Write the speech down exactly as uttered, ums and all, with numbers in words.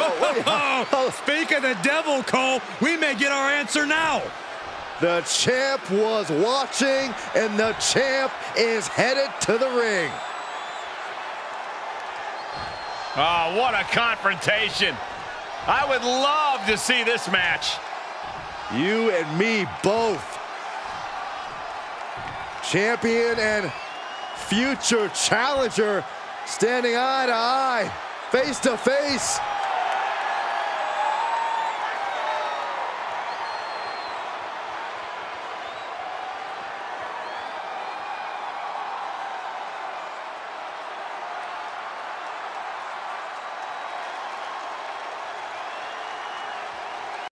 oh, oh. Speak of the devil, Cole, we may get our answer now. The champ was watching, and the champ is headed to the ring. Oh, what a confrontation. I would love to see this match. You and me both. Champion and future challenger standing eye to eye, face to face.